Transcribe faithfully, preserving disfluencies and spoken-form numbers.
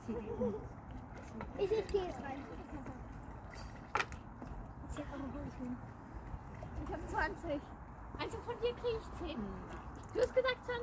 Ich, ich gehe jetzt rein. Ich habe zwanzig. Also von dir kriege ich zehn. Du hast gesagt zwanzig.